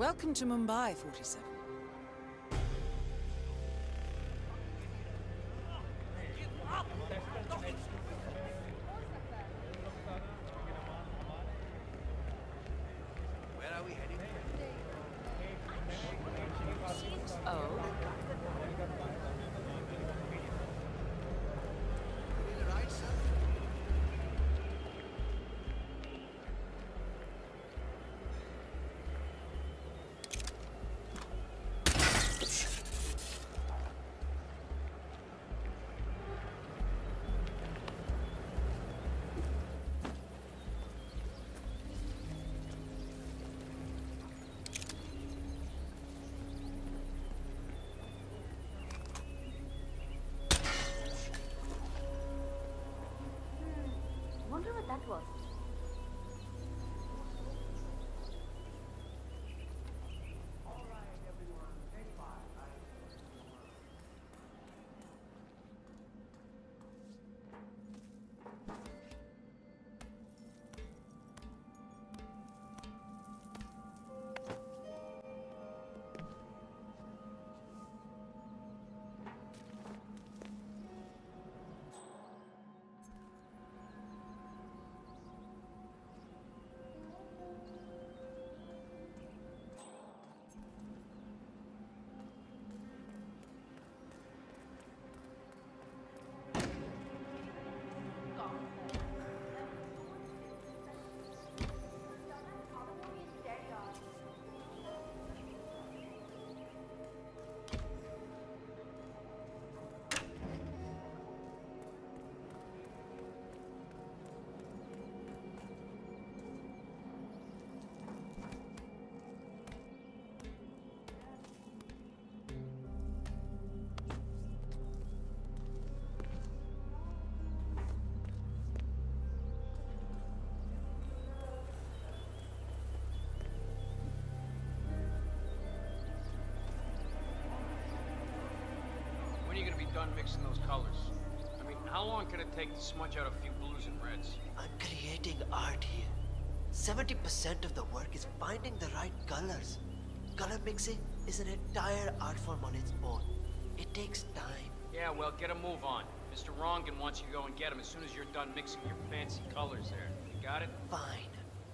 Welcome to Mumbai, 47. Where are we heading? Oh? You need a ride, sir? Wonder what that was. When are you gonna be done mixing those colors? I mean, how long can it take to smudge out a few blues and reds? I'm creating art here. 70% of the work is finding the right colors. Color mixing is an entire art form on its own. It takes time. Yeah, well, get a move on. Mr. Rongan wants you to go and get him as soon as you're done mixing your fancy colors there. You got it? Fine.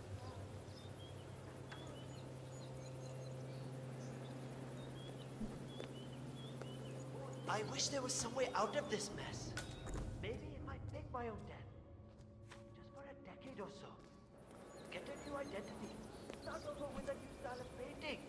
I wish there was some way out of this mess. Maybe if I take my own death. Just for a decade or so. Get a new identity. Start over with a new style of painting.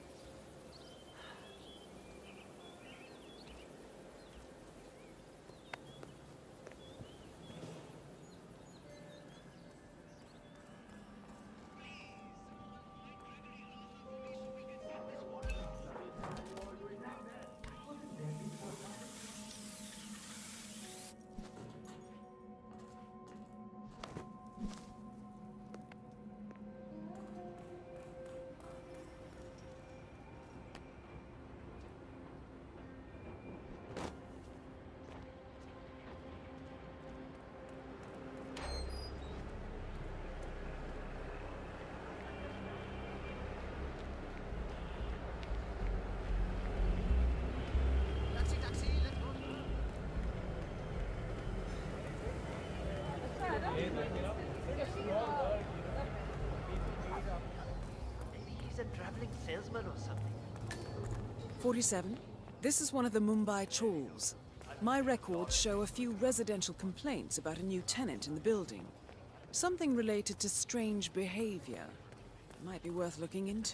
Maybe he's a traveling salesman or something. 47. This is one of the Mumbai chawls. My records show a few residential complaints about a new tenant in the building. Something related to strange behavior. Might be worth looking into.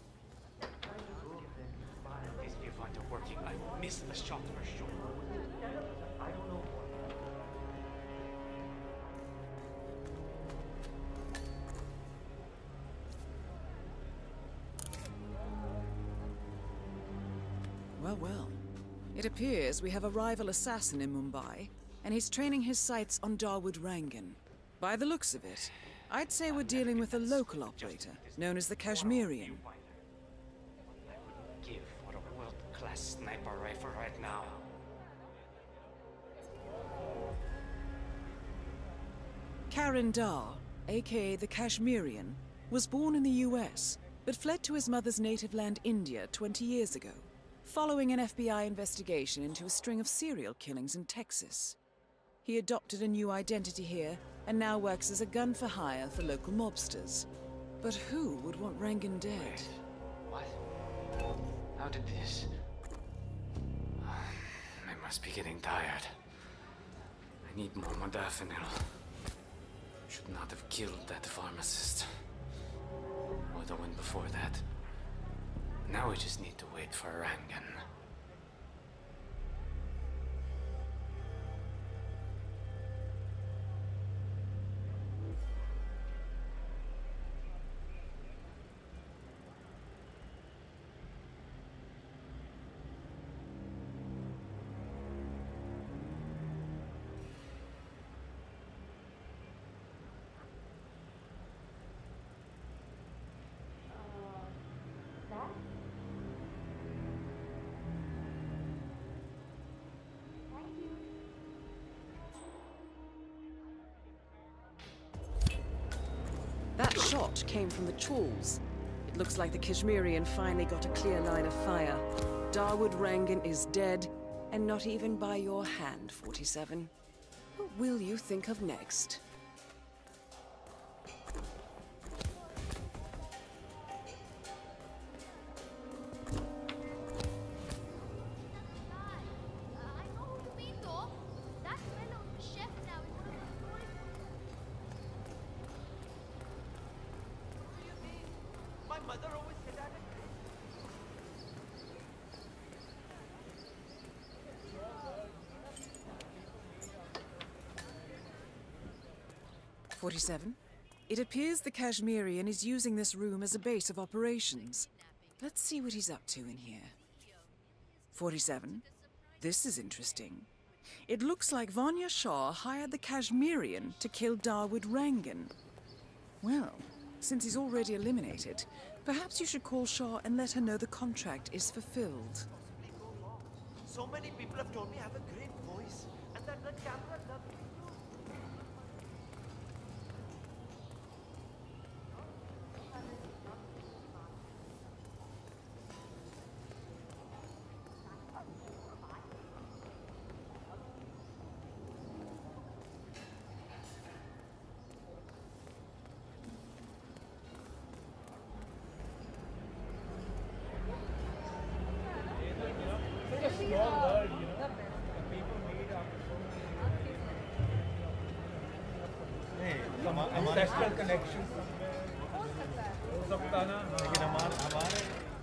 These viewfinder working. I missed the shot for sure. I don't know. Well, well. It appears we have a rival assassin in Mumbai, and he's training his sights on Dawood Rangan. By the looks of it, I'd say we're dealing with a local operator, known as the Kashmirian. I would give for a world-class sniper rifle right now. Karan Dar, aka the Kashmirian, was born in the US. but fled to his mother's native land, India, 20 years ago, following an FBI investigation into a string of serial killings in Texas. He adopted a new identity here and now works as a gun for hire for local mobsters. But who would want Rangan dead? What? How did this? I must be getting tired. I need more modafinil. Should not have killed that pharmacist. Or the one before that. Now we just need to wait for Rangan. That? Thank you. That shot came from the Chawls. It looks like the Kashmirian finally got a clear line of fire. Dawood Rangan is dead, and not even by your hand, 47. What will you think of next? I know who you mean, though. That fellow, the chef now, is one of those stories. What do you mean? My mother always said that. 47. It appears the Kashmirian is using this room as a base of operations. Let's see what he's up to in here. 47. This is interesting. It looks like Vanya Shah hired the Kashmirian to kill Dawood Rangan. Well, since he's already eliminated, perhaps you should call Shah and let her know the contract is fulfilled. So many people have told me I have a great voice, and that the camera loves me too. Ancestral connection हो सकता ना लेकिन हमारे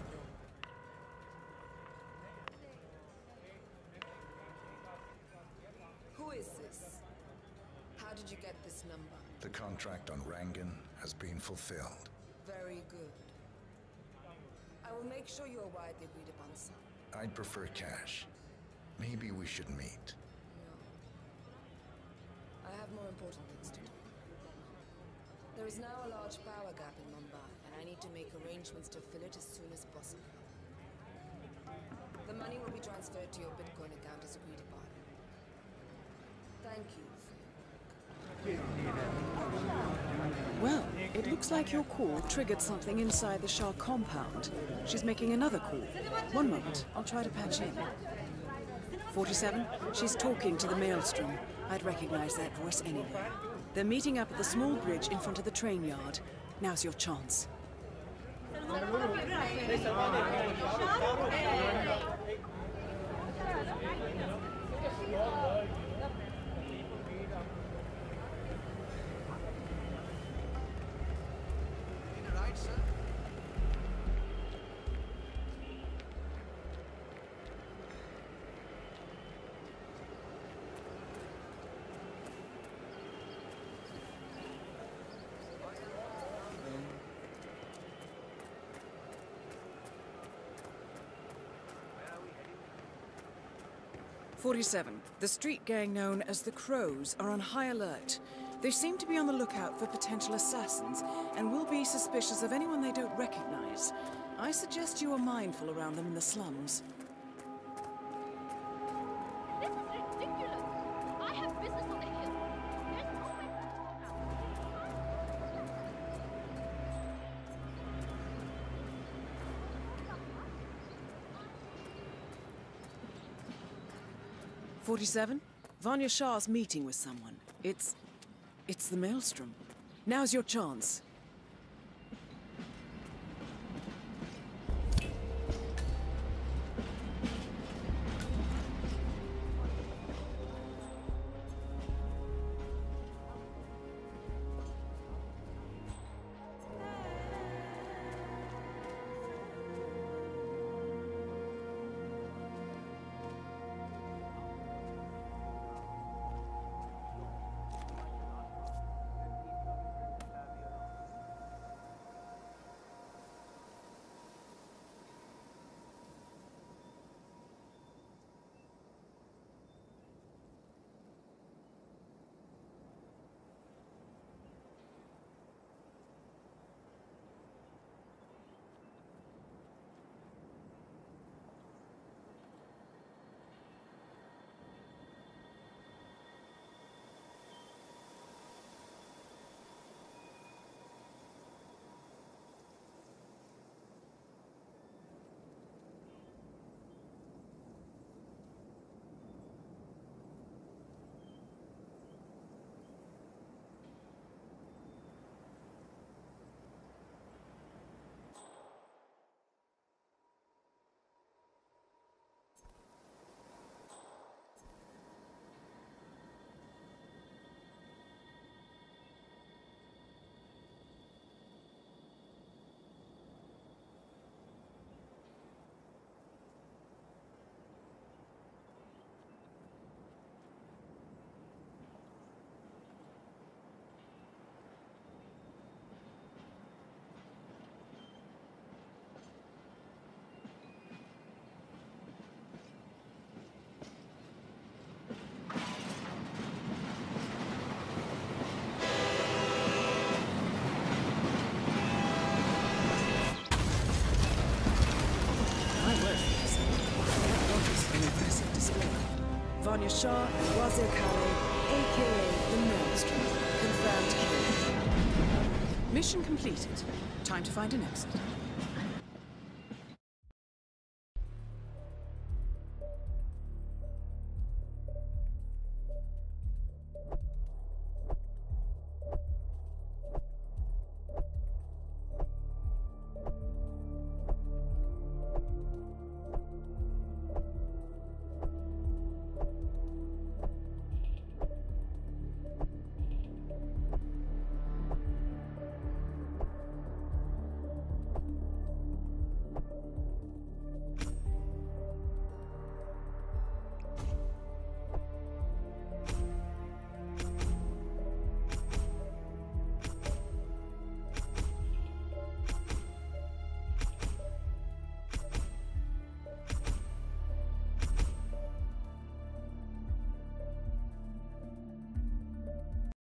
Who is this? How did you get this number? The contract on Rangan has been fulfilled. Very good. I will make sure you are widely agreed upon, son. I'd prefer cash. Maybe we should meet. No. I have more important things to do. There is now a large power gap in Mumbai, and I need to make arrangements to fill it as soon as possible. The money will be transferred to your Bitcoin account as agreed upon. Thank you. Well, it looks like your call triggered something inside the Shah compound. She's making another call. One moment, I'll try to patch in. 47, she's talking to the Maelstrom. I'd recognize that voice anywhere. They're meeting up at the small bridge in front of the train yard. Now's your chance. right, sir. 47. The street gang known as the Crows are on high alert. They seem to be on the lookout for potential assassins and will be suspicious of anyone they don't recognize. I suggest you are mindful around them in the slums. This is ridiculous. I have business on the hill. There's no way to go now. 47? Vanya Shah's meeting with someone. It's the Maelstrom. Now's your chance. Vanya Shah and Wazir Khaled, aka the Maelstrom. Confirmed kill. Mission completed. Time to find an exit.